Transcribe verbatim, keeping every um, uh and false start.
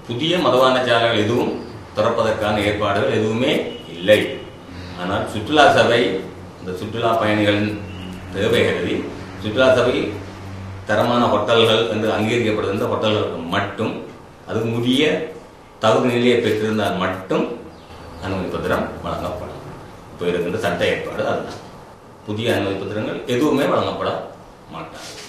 புதிய மதுபான சாலைகள் எதுவும் திறப்பதற்கான ஏற்பாடுகள் எதுவுமே இல்லை. ஆனால் சுற்றுலா சபை இந்த சுற்றுலா பயணிகளின் தேவை கருதி சுற்றுலா சபை தரமான ஹோட்டல்கள் என்று அங்கீகரிக்கப்படுகின்ற ஹோட்டல்களுக்கு மட்டும் அதுக்கு உரிய தகுதி நிலையை பெற்றிருந்தால் மட்டும் அனுமதி பத்திரம் வழங்கப்படும். இப்போ இருக்கின்ற சட்ட ஏற்பாடு அதுதான். புதிய அனுமதி பத்திரங்கள் எதுவுமே வழங்கப்பட மாட்டாங்க.